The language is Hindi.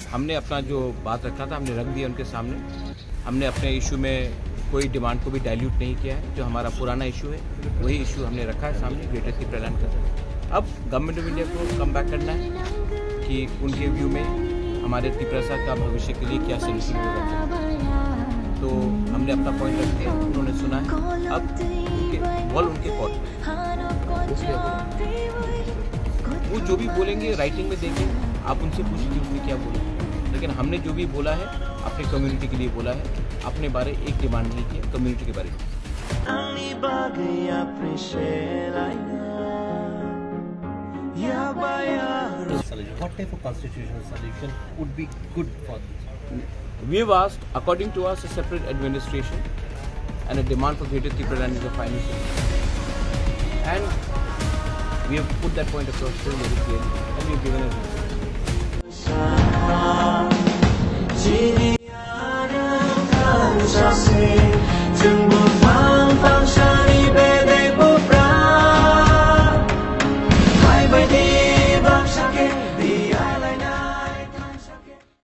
हमने अपना जो बात रखा था हमने रख दिया उनके सामने। हमने अपने इशू में कोई डिमांड को भी डाइल्यूट नहीं किया है। जो हमारा पुराना इशू है वही इशू हमने रखा है सामने, ग्रेटर त्रिपुरा लैंड का। अब गवर्नमेंट ऑफ इंडिया को कम बैक करना है कि उनके व्यू में हमारे त्रिपुरा का भविष्य के लिए क्या सोल्यूशन होगा। तो हमने अपना पॉइंट रख दिया, उन्होंने सुना है। अब बॉल उनके कोर्ट वो जो भी बोलेंगे राइटिंग में देंगे, आप उनसे पूछिए उसने क्या बोला। लेकिन हमने जो भी बोला है अपने कम्युनिटी के लिए बोला है, अपने बारे एक डिमांड नहीं की कम्युनिटी के बारे में। What type of constitutional solution would be good for this? We have asked, according to us, a separate administration and a demand for Greater Tripura Land is a final solution. And we have put that point across very clearly, and we have given a reason.